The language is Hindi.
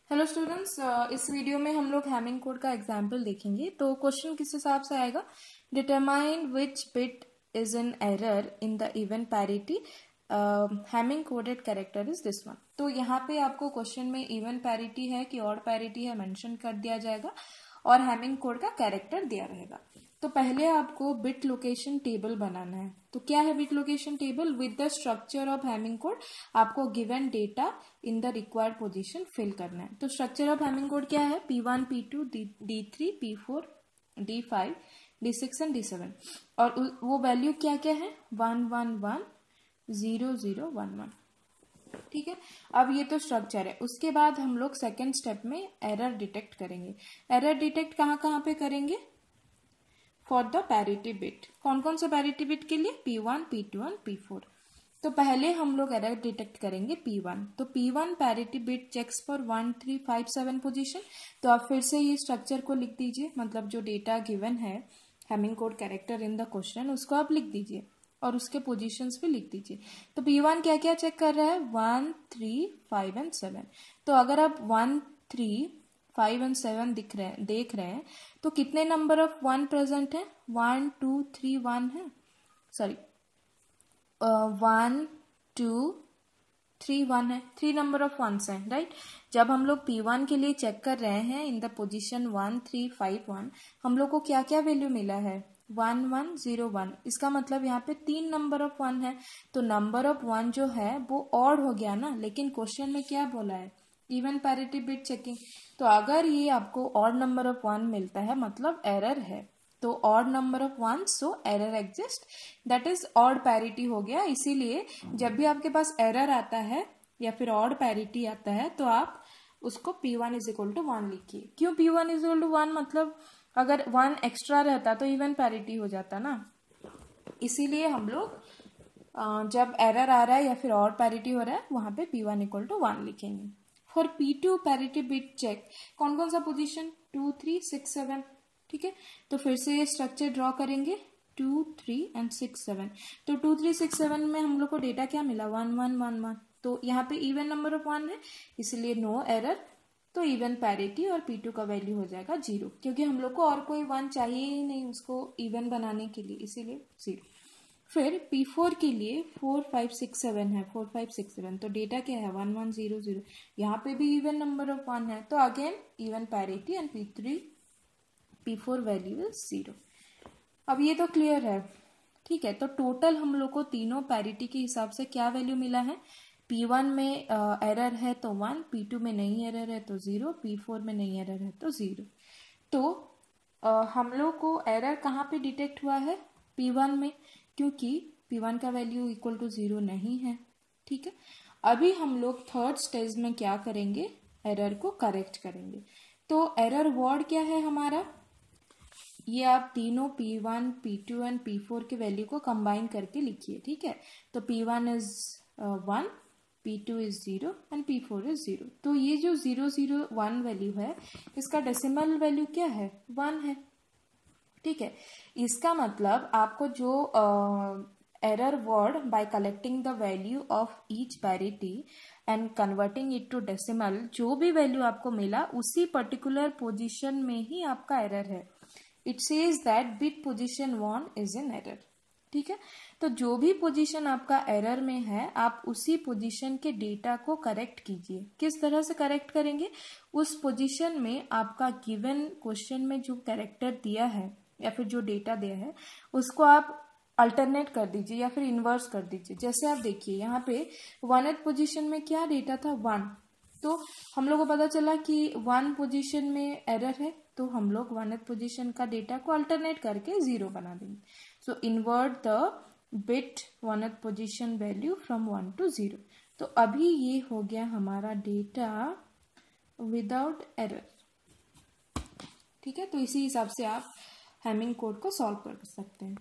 हेलो स्टूडेंट्स, इस वीडियो में हम लोग हैमिंग कोड का एग्जाम्पल देखेंगे। तो क्वेश्चन किस हिसाब से आएगा, determine which bit is in error in the even parity Hamming coded character is this one. तो यहाँ पे आपको क्वेश्चन में इवन पैरिटी है कि ऑड पैरिटी है मेंशन कर दिया जाएगा और हैमिंग कोड का कैरेक्टर दिया रहेगा। तो पहले आपको बिट लोकेशन टेबल बनाना है। तो क्या है bit location table? With the structure of Hamming code आपको given data in the required position fill करना है। तो स्ट्रक्चर ऑफ हैमिंग कोड क्या है? P1, P2, D3, P4, D5, D6 and D7। और वो वैल्यू क्या क्या है? 1 1 1 0 0 1 1। ठीक है, अब ये तो स्ट्रक्चर है। उसके बाद हम लोग सेकेंड स्टेप में एरर डिटेक्ट करेंगे। एरर डिटेक्ट कहाँ कहाँ पे करेंगे? For the parity bit. कौन कौन सा पैरिटी बिट के लिए? P1, P2 and P4। तो पहले हम लोग एरर डिटेक्ट करेंगे P1। तो P1 parity bit checks for 1 3 5 7 position. तो आप फिर से ये स्ट्रक्चर को लिख दीजिए, मतलब जो डेटा गिवन है Hamming code character in the question उसको आप लिख दीजिए और उसके पोजीशंस भी लिख दीजिए। तो P1 क्या क्या चेक कर रहा है? 1 3 5 एंड 7। तो अगर आप 1 3 5 एंड 7 देख रहे हैं तो कितने नंबर ऑफ 1 प्रेजेंट है? 1 2 3 1 है, सॉरी 1 2 3 1 है, 3 नंबर ऑफ 1s हैं, राइट। जब हम लोग P1 के लिए चेक कर रहे हैं इन द पोजीशन 1 3 5 1, हम लोग को क्या क्या वैल्यू मिला है? 1 1 0 1। इसका मतलब यहाँ पे 3 नंबर ऑफ 1 है। तो नंबर ऑफ 1 जो है वो ऑड हो गया ना, लेकिन क्वेश्चन में क्या बोला है? Even parity bit checking. तो अगर ये आपको ऑड नंबर ऑफ 1 मिलता है मतलब एरर है। तो odd number of 1 so error exist, that is odd parity हो गया। इसीलिए जब भी आपके पास एरर आता है या फिर ऑड पैरिटी आता है तो आप उसको P1 इज इक्वल टू 1 लिखिए। क्यों P1 इज इक्वल टू 1? मतलब अगर 1 एक्स्ट्रा रहता तो इवन पैरिटी हो जाता ना। इसीलिए हम लोग जब एरर आ रहा है या फिर ऑड पैरिटी हो रहा है वहां पे P1 इक्वल टू 1 लिखेंगे। For P2 parity bit check कौन कौन सा पोजीशन? 2 3 6 7। ठीक है, तो फिर से ये स्ट्रक्चर ड्रॉ करेंगे 2 3 एंड 6 7। तो 2 3 6 7 में हम लोग को डेटा क्या मिला? 1 1 1 1। तो यहाँ पे इवन नंबर ऑफ 1 है इसलिए नो एरर। तो इवन पैरिटी और P2 का वैल्यू हो जाएगा 0, क्योंकि हम लोग को और कोई 1 चाहिए ही नहीं उसको इवन बनाने के लिए, इसीलिए 0। फिर P4 के लिए 4 5 6 7 है, 4 5 6 7। तो डेटा क्या है? 1 1 0 0। यहाँ पे भी इवन नंबर ऑफ 1 है तो again even parity and P4 value is 0। अब ये तो क्लियर है, ठीक है। तो टोटल हम लोग को तीनों पैरिटी के हिसाब से क्या वैल्यू मिला है? P1 में एरर है तो 1, P2 में नहीं एरर है तो 0, P4 में नहीं एरर है तो 0। तो हम लोग को एरर कहाँ पे डिटेक्ट हुआ है? P1 में, क्योंकि P1 का वैल्यू इक्वल टू 0 नहीं है। ठीक है, अभी हम लोग थर्ड स्टेज में क्या करेंगे? एरर को करेक्ट करेंगे। तो एरर वर्ड क्या है हमारा? ये आप तीनों P1 P2 एंड P4 के वैल्यू को कंबाइन करके लिखिए। ठीक है, तो P1 is 1, P2 is 0 and P4 is 0। तो ये जो 0 0 1 वैल्यू है इसका डेसिमल वैल्यू क्या है? 1 है। ठीक है, इसका मतलब आपको जो error word by collecting the value of each parity and converting it to decimal, जो भी वैल्यू आपको मिला उसी पर्टिकुलर पोजीशन में ही आपका एरर है। It says that bit position 1 is in error. ठीक है, तो जो भी पोजीशन आपका एरर में है आप उसी पोजीशन के डेटा को करेक्ट कीजिए। किस तरह से करेक्ट करेंगे? उस पोजीशन में आपका गिवन क्वेश्चन में जो कैरेक्टर दिया है या फिर जो डेटा दिया है उसको आप अल्टरनेट कर दीजिए या फिर इन्वर्स कर दीजिए। जैसे आप देखिए यहाँ पे 1th पोजीशन में क्या डेटा था? 1। तो हम लोग को पता चला कि 1 पोजीशन में एरर है तो हम लोग 1th पोजीशन का डेटा को अल्टरनेट करके 0 बना देंगे। So invert the bit 1th position value from 1 to 0। तो अभी ये हो गया हमारा डेटा विदाउट एरर। ठीक है, तो इसी हिसाब से आप हैमिंग कोड को सॉल्व कर सकते हैं।